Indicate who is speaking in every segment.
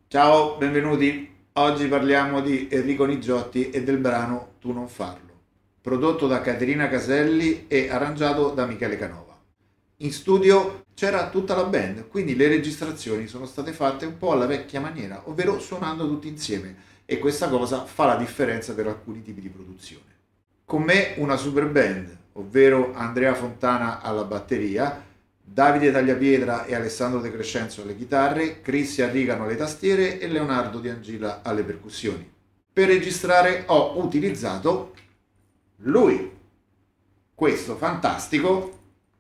Speaker 1: Ciao, benvenuti. Oggi parliamo di Enrico Nigiotti e del brano Tu non farlo, prodotto da Caterina Caselli e arrangiato da Michele Canova. In studio c'era tutta la band, quindi le registrazioni sono state fatte un po' alla vecchia maniera, ovvero suonando tutti insieme, e questa cosa fa la differenza per alcuni tipi di produzione. Con me una super band, ovvero Andrea Fontana alla batteria, Davide Tagliapietra e Alessandro De Crescenzo alle chitarre, Cristian Rigano alle tastiere e Leonardo Di Angilla alle percussioni. Per registrare ho utilizzato lui, questo fantastico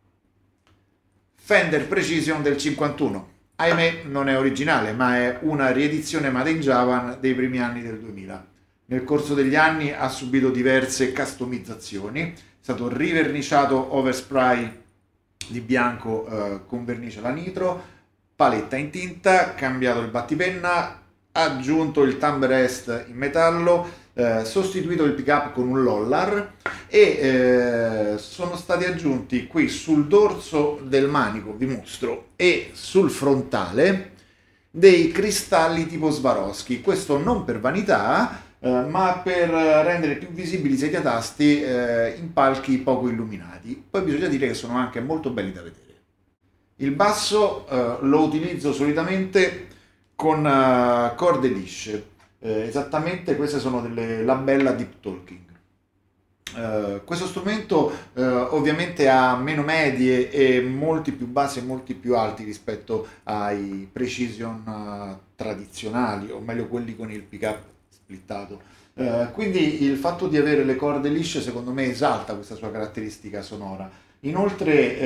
Speaker 1: Fender Precision del 51. Ahimè non è originale, ma è una riedizione Made in Japan dei primi anni del 2000. Nel corso degli anni ha subito diverse customizzazioni, è stato riverniciato overspray di bianco con vernice alla nitro, paletta in tinta, cambiato il battipenna, aggiunto il thumb rest in metallo, sostituito il pickup con un Lollar e sono stati aggiunti qui sul dorso del manico, vi mostro, e sul frontale dei cristalli tipo Swarovski. Questo non per vanità, ma per rendere più visibili i sediatasti in palchi poco illuminati. Poi bisogna dire che sono anche molto belli da vedere. Il basso lo utilizzo solitamente con corde lisce. Esattamente queste sono delle labella Deep Talking. Questo strumento ovviamente ha meno medie e molti più bassi e molti più alti rispetto ai Precision tradizionali, o meglio quelli con il pickup splittato. Quindi il fatto di avere le corde lisce secondo me esalta questa sua caratteristica sonora. Inoltre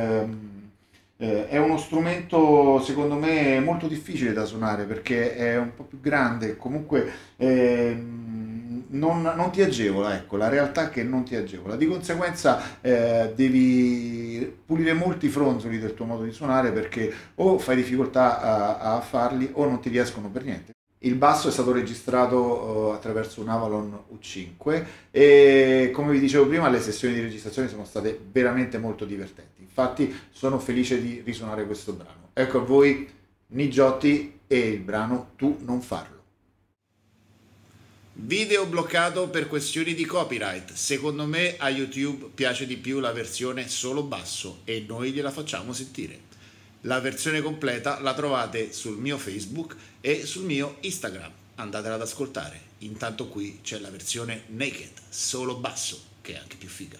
Speaker 1: è uno strumento secondo me molto difficile da suonare perché è un po' più grande, comunque non ti agevola, ecco, la realtà è che non ti agevola. Di conseguenza devi pulire molti fronzoli del tuo modo di suonare perché o fai difficoltà a farli o non ti riescono per niente. Il basso è stato registrato attraverso un Avalon U5 e come vi dicevo prima le sessioni di registrazione sono state veramente molto divertenti. Infatti sono felice di risuonare questo brano. Ecco a voi Nigiotti e il brano Tu non farlo. Video bloccato per questioni di copyright. Secondo me a YouTube piace di più la versione solo basso e noi gliela facciamo sentire. La versione completa la trovate sul mio Facebook e sul mio Instagram. Andatela ad ascoltare. Intanto qui c'è la versione naked, solo basso, che è anche più figa.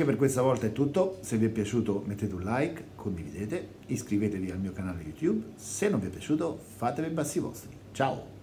Speaker 2: Anche per questa volta è tutto, se vi è piaciuto mettete un like, condividete, iscrivetevi al mio canale YouTube, se non vi è piaciuto fatevi i passi vostri. Ciao!